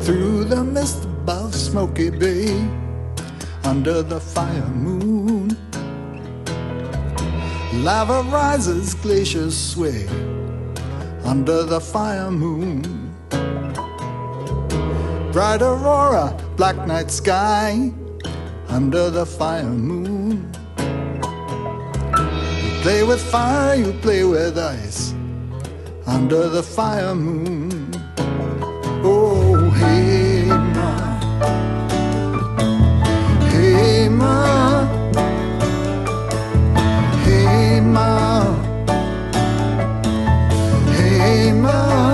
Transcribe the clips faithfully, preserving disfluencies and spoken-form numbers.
Through the mist above Smoky Bay, under the fire moon, lava rises, glaciers sway, under the fire moon. Bright aurora, black night sky, under the fire moon. You play with fire, you play with ice, under the fire moon. Oh, hey ma, hey ma, hey ma, hey ma.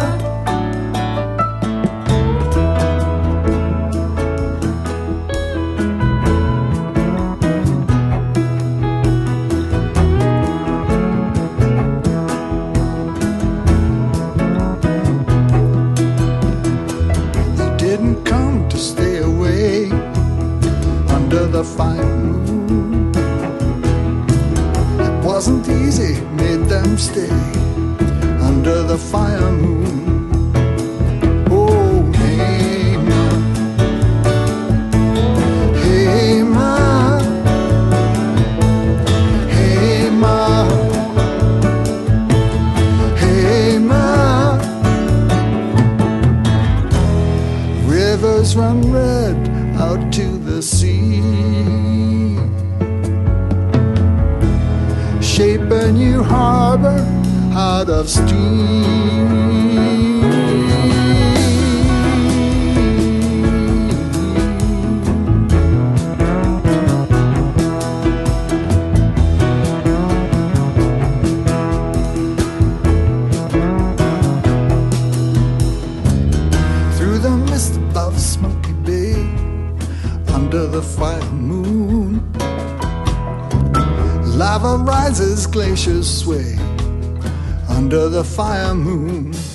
The fire moon. It wasn't easy, made them stay under the fire moon. Oh, hey ma, hey ma, hey ma, hey ma. Rivers run red out to the sea, shape a new harbor out of steam. Through the mist above Smoky Bay, under the fire moon, lava rises, glaciers sway, under the fire moon.